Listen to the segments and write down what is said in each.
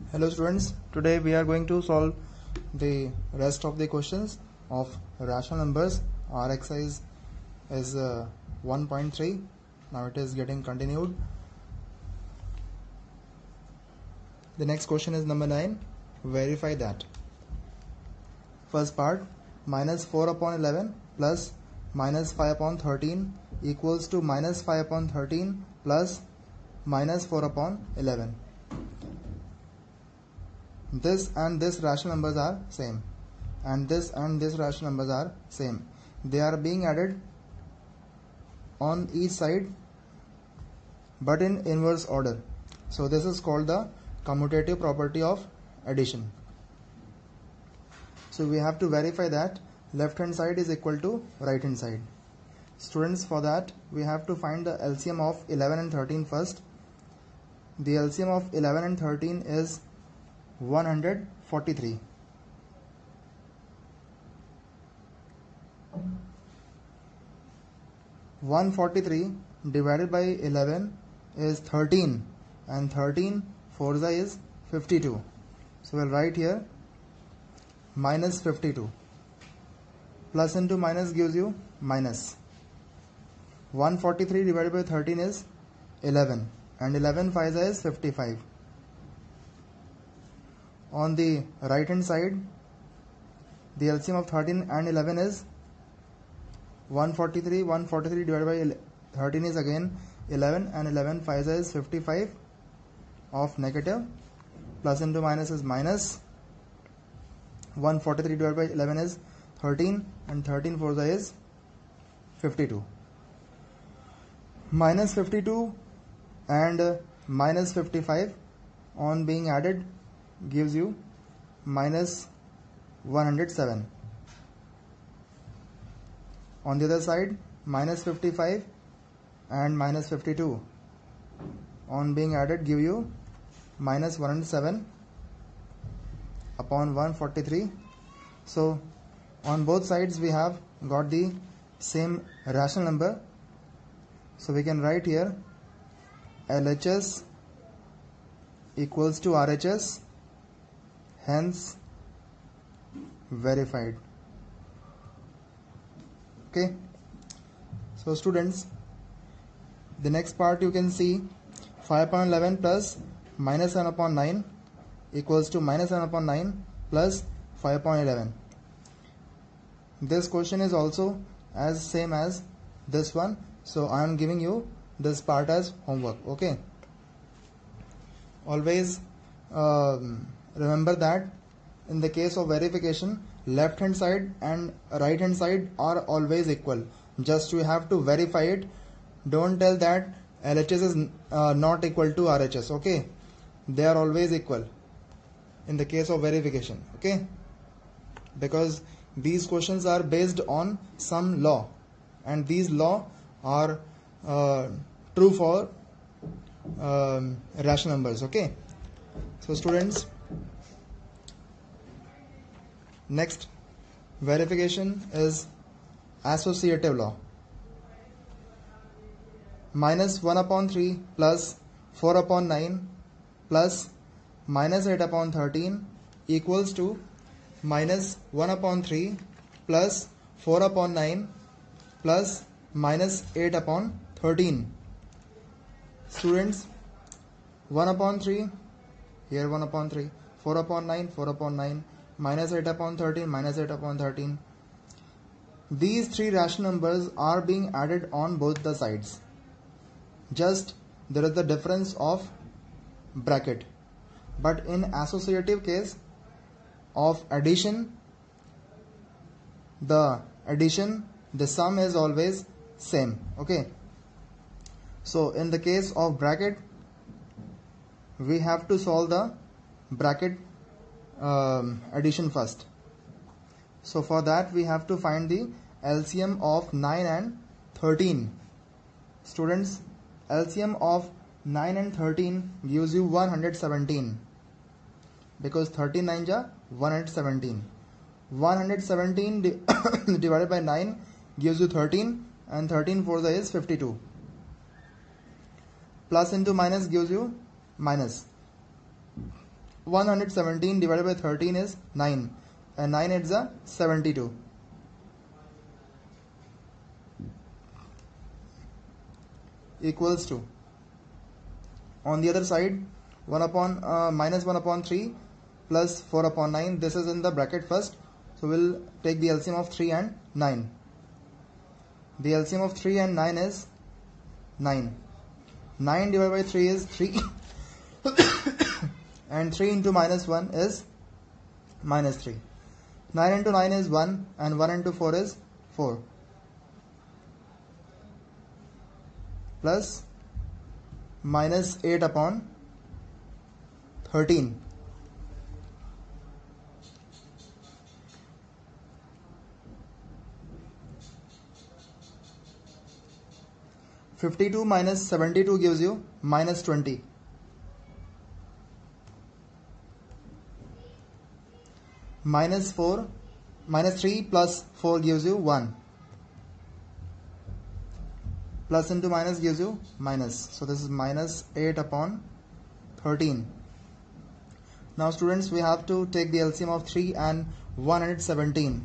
Hello students, today we are going to solve the rest of the questions of rational numbers. Our exercise is 1.3. Now it is getting continued. The next question is number 9. Verify that. First part, minus 4 upon 11 plus minus 5 upon 13 equals to minus 5 upon 13 plus minus 4 upon 11. This and this rational numbers are same, and this rational numbers are same. They are being added on each side but in inverse order. So this is called the commutative property of addition. So we have to verify that left hand side is equal to right hand side. Students, for that we have to find the LCM of 11 and 13 first. The LCM of 11 and 13 is 143. Divided by 11 is 13, and 13 4 is 52. So we'll write here minus 52. Plus into minus gives you minus. 143 divided by 13 is 11, and 11 5 is 55. On the right hand side, the LCM of 13 and 11 is 143. 143 divided by 13 is again 11, and 11 5 is 55 of negative. Plus into minus is minus. 143 divided by 11 is 13, and 13 4 is 52. Minus 52 and minus 55 on being added gives you minus 107. On the other side, minus 55 and minus 52 on being added give you minus 107 upon 143. So on both sides we have got the same rational number. So we can write here LHS equals to RHS, hence verified. Okay, so students, the next part you can see 5 upon 11 plus minus 7 upon 9 equals to minus 7 upon 9 plus 5 upon 11. This question is also as same as this one, so I am giving you this part as homework. Okay, always remember that in the case of verification, left hand side and right hand side are always equal. Just you have to verify it. Don't tell that LHS is not equal to RHS. Okay, they are always equal in the case of verification. Okay, because these questions are based on some law, and these law are true for rational numbers. Okay, so students, next verification is associative law. Minus 1 upon 3 plus 4 upon 9 plus minus 8 upon 13 equals to minus 1 upon 3 plus 4 upon 9 plus minus 8 upon 13. Students, 1 upon 3, here 1 upon 3, 4 upon 9, 4 upon 9, minus 8 upon 13, minus 8 upon 13. These three rational numbers are being added on both the sides. Just there is the difference of bracket. But in associative case of addition, the sum is always same. Okay, so in the case of bracket, we have to solve the bracket addition first. So for that we have to find the LCM of 9 and 13. Students, LCM of 9 and 13 gives you 117, because 13 9 ja 117. 117 divided by 9 gives you 13, and 13 4 is 52. Plus into minus gives you minus. 117 divided by 13 is 9, and 9 is a 72. Equals to, on the other side, 1 upon minus 1 upon 3 plus 4 upon 9. This is in the bracket first, so we'll take the LCM of 3 and 9. The LCM of 3 and 9 is 9. 9 divided by 3 is 3 and 3 into minus 1 is minus 3. 9 into 9 is 1, and 1 into 4 is 4. Plus minus 8 upon 13. (52 minus 72) gives you minus 20. Minus 3 plus 4 gives you 1. Plus into minus gives you minus. So this is minus 8 upon 13. Now students, we have to take the LCM of 3 and 117.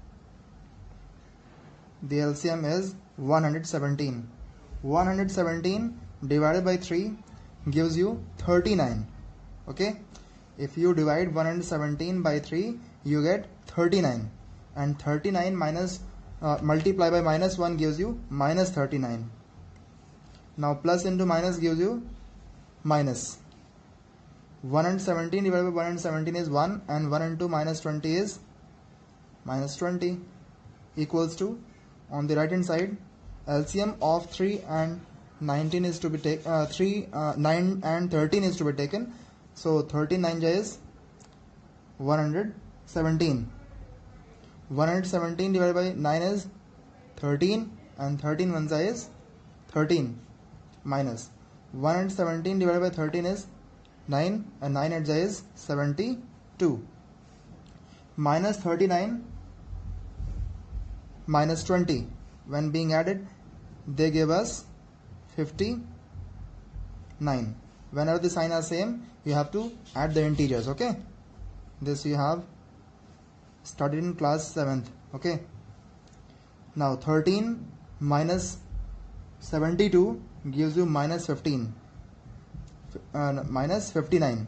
The LCM is 117. 117 divided by 3 gives you 39. Okay, if you divide 117 by 3, you get 39, and 39 minus multiply by minus 1 gives you minus 39. Now plus into minus gives you minus. 117 divided by 117 is 1, and 1 into minus 20 is minus 20, equals to, on the right hand side, LCM of 3 and 19 is to be taken. 9 and 13 is to be taken. So 13 9 is 117. 117 divided by 9 is 13, and 13 1 is 13, minus 117 divided by 13 is 9, and 9 8 is 72. Minus 39 minus 20, when being added, they give us 59. Whenever the sign are same, you have to add the integers. Okay, this you have studied in class 7th. Okay, now 13 minus 72 gives you minus 15, minus 59.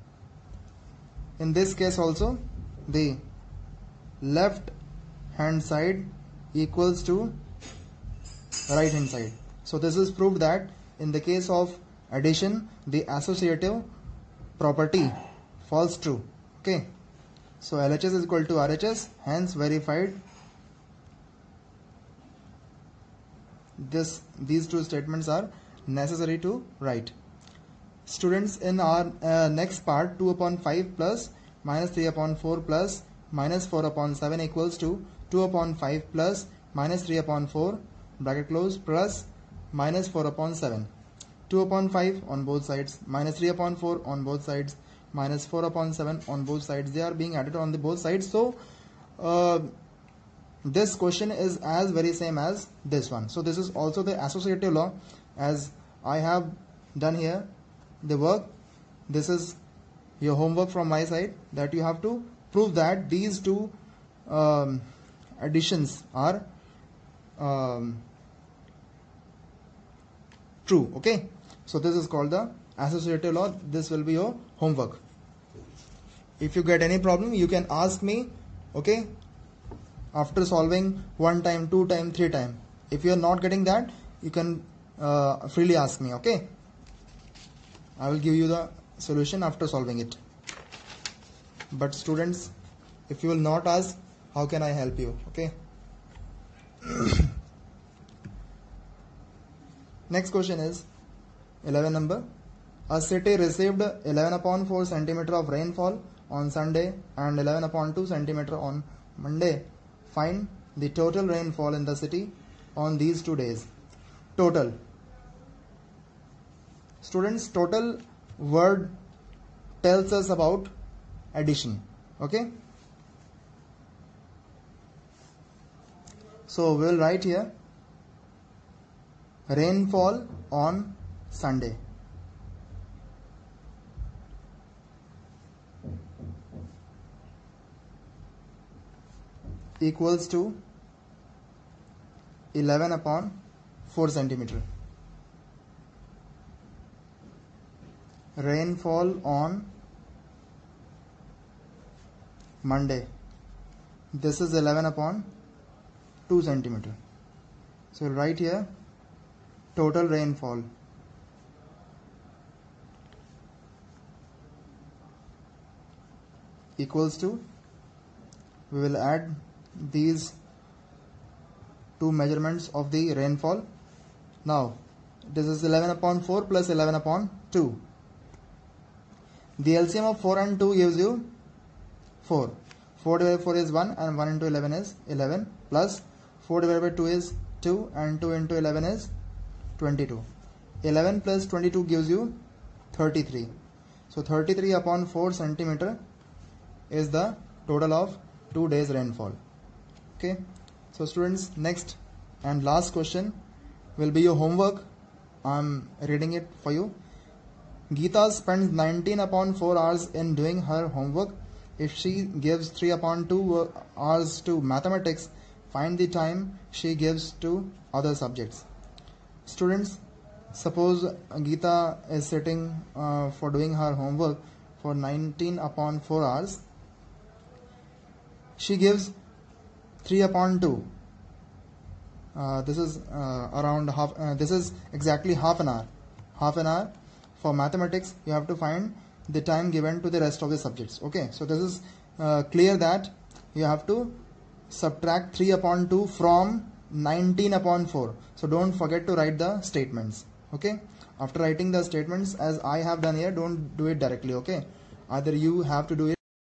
In this case also, the left hand side equals to right hand side. So this is proved that in the case of addition, the associative property falls true. Okay, so LHS is equal to RHS, hence verified. These two statements are necessary to write. Students, in our next part, 2 upon 5 plus minus 3 upon 4 plus minus 4 upon 7 equals to 2 upon 5 plus minus 3 upon 4 bracket close plus minus 4 upon 7. 2 upon 5 on both sides, minus 3 upon 4 on both sides, minus 4 upon 7 on both sides. They are being added on the both sides. So this question is as very same as this one. So this is also the associative law, as I have done here the work. This is your homework from my side, that you have to prove that these two additions are true. Okay, so this is called the associative law. This will be your homework. If you get any problem, you can ask me. Okay, after solving 1 time, 2 time, 3 time. If you are not getting that, you can freely ask me. Okay, I will give you the solution after solving it. But students, if you will not ask, how can I help you? Okay. Next question is 11 number. A city received 11 upon 4 centimeter of rainfall on Sunday and 11 upon 2 centimeter on Monday. Find the total rainfall in the city on these 2 days. Total. Students, total word tells us about addition. Okay. So we will write here rainfall on Sunday. equals to 11 upon 4 centimeter. Rainfall on Monday. This is 11 upon 2 centimeter. So we'll write here total rainfall. Equals to, we will add these two measurements of the rainfall. Now this is 11 upon 4 plus 11 upon 2. The LCM of 4 and 2 gives you 4. 4 divided by 4 is 1 and 1 into 11 is 11 plus 4 divided by 2 is 2 and 2 into 11 is 22. 11 plus 22 gives you 33. So 33 upon 4 centimeter is the total of 2 days rainfall. Okay. So students, next and last question will be your homework. I'm reading it for you. Geeta spends 19 upon 4 hours in doing her homework. If she gives 3 upon 2 hours to mathematics, find the time she gives to other subjects. Students, suppose Geeta is sitting for doing her homework for 19 upon 4 hours. She gives 3 upon 2. This is around half. This is exactly half an hour. Half an hour. For mathematics, you have to find the time given to the rest of the subjects. Okay. So this is clear that you have to subtract 3 upon 2 from 19 upon 4. So don't forget to write the statements. Okay. After writing the statements, as I have done here, don't do it directly. Okay. Either you have to do it